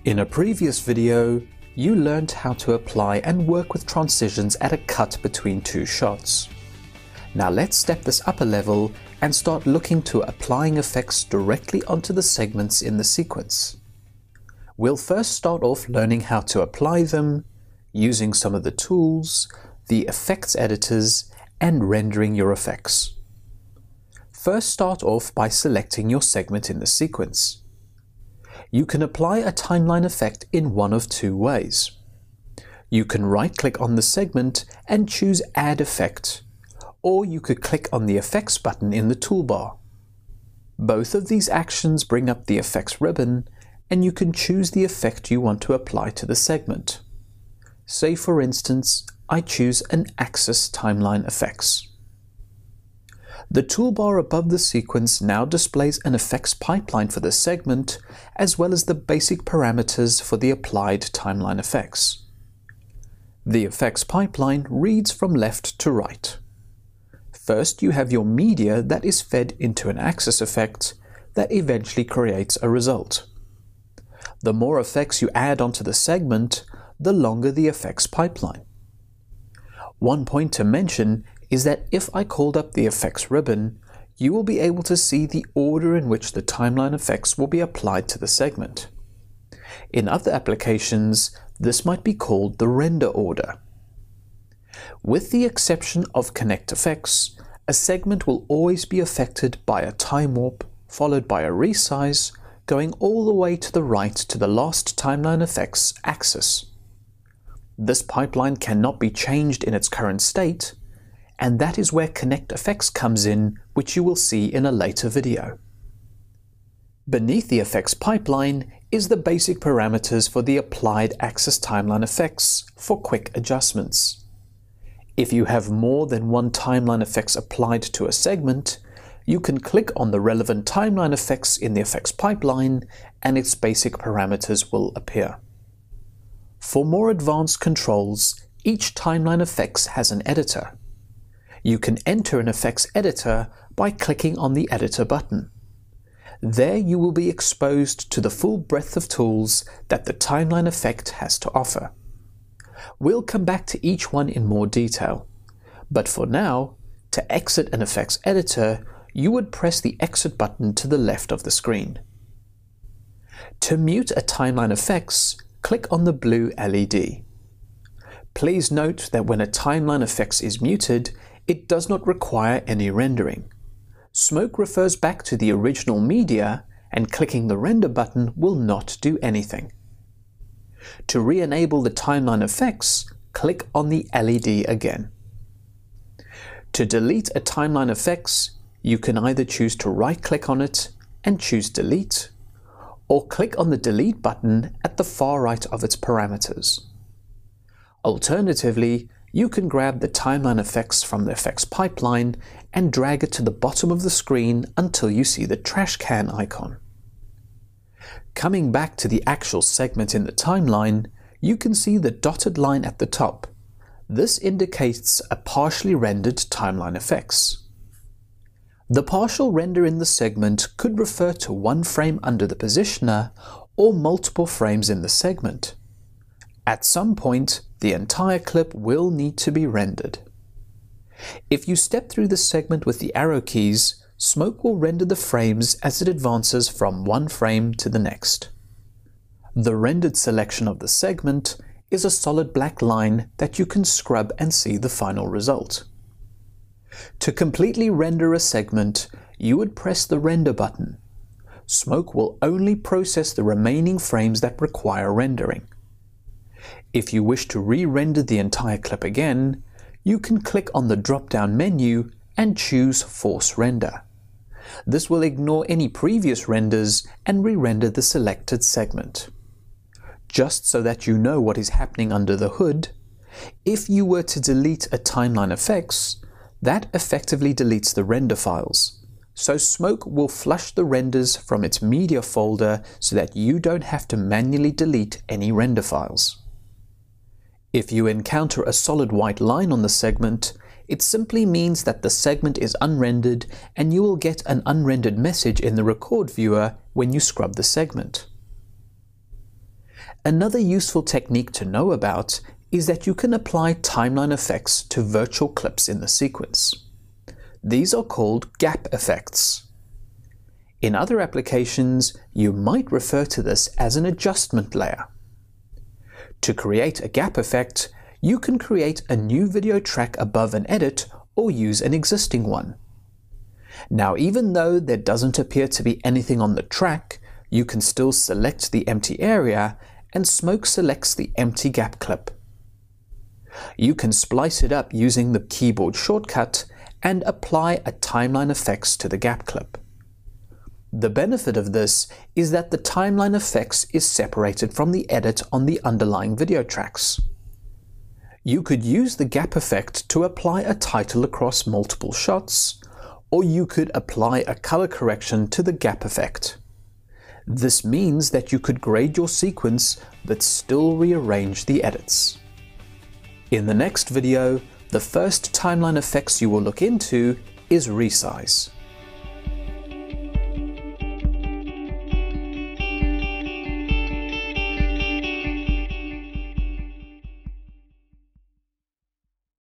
In a previous video, you learned how to apply and work with transitions at a cut between two shots. Now let's step this up a level and start looking to applying effects directly onto the segments in the sequence. We'll first start off learning how to apply them, using some of the tools, the effects editors, and rendering your effects. First, start off by selecting your segment in the sequence. You can apply a timeline effect in one of two ways. You can right-click on the segment and choose Add Effect, or you could click on the Effects button in the toolbar. Both of these actions bring up the Effects ribbon, and you can choose the effect you want to apply to the segment. Say for instance, I choose an Axis Timeline Effects. The toolbar above the sequence now displays an effects pipeline for the segment, as well as the basic parameters for the applied timeline effects. The effects pipeline reads from left to right. First, you have your media that is fed into an axis effect that eventually creates a result. The more effects you add onto the segment, the longer the effects pipeline. One point to mention is that if I called up the effects ribbon, you will be able to see the order in which the timeline effects will be applied to the segment. In other applications, this might be called the render order. With the exception of Connect Effects, a segment will always be affected by a time warp, followed by a resize, going all the way to the right to the last timeline effects axis. This pipeline cannot be changed in its current state, and that is where Connect Effects comes in, which you will see in a later video. Beneath the effects pipeline is the basic parameters for the applied axis timeline effects for quick adjustments. If you have more than one timeline effects applied to a segment, you can click on the relevant timeline effects in the effects pipeline and its basic parameters will appear. For more advanced controls, each timeline effects has an editor. You can enter an effects editor by clicking on the editor button. There you will be exposed to the full breadth of tools that the timeline effect has to offer. We'll come back to each one in more detail, but for now, to exit an effects editor, you would press the exit button to the left of the screen. To mute a timeline effects, click on the blue LED. Please note that when a timeline effects is muted, it does not require any rendering. Smoke refers back to the original media, and clicking the render button will not do anything. To re-enable the timeline effects, click on the LED again. To delete a timeline effects, you can either choose to right-click on it and choose Delete, or click on the Delete button at the far right of its parameters. Alternatively, you can grab the timeline effects from the effects pipeline and drag it to the bottom of the screen until you see the trash can icon. Coming back to the actual segment in the timeline, you can see the dotted line at the top. This indicates a partially rendered timeline effects. The partial render in the segment could refer to one frame under the positioner or multiple frames in the segment. At some point, the entire clip will need to be rendered. If you step through the segment with the arrow keys, Smoke will render the frames as it advances from one frame to the next. The rendered selection of the segment is a solid black line that you can scrub and see the final result. To completely render a segment, you would press the render button. Smoke will only process the remaining frames that require rendering. If you wish to re-render the entire clip again, you can click on the drop-down menu and choose Force Render. This will ignore any previous renders and re-render the selected segment. Just so that you know what is happening under the hood, if you were to delete a timeline effects, that effectively deletes the render files. So Smoke will flush the renders from its media folder so that you don't have to manually delete any render files. If you encounter a solid white line on the segment, it simply means that the segment is unrendered and you will get an unrendered message in the record viewer when you scrub the segment. Another useful technique to know about is that you can apply timeline effects to virtual clips in the sequence. These are called gap effects. In other applications, you might refer to this as an adjustment layer. To create a gap effect, you can create a new video track above an edit or use an existing one. Now, even though there doesn't appear to be anything on the track, you can still select the empty area and Smoke selects the empty gap clip. You can splice it up using the keyboard shortcut and apply a timeline effects to the gap clip. The benefit of this is that the timeline effects is separated from the edit on the underlying video tracks. You could use the gap effect to apply a title across multiple shots, or you could apply a color correction to the gap effect. This means that you could grade your sequence but still rearrange the edits. In the next video, the first timeline effects you will look into is resize.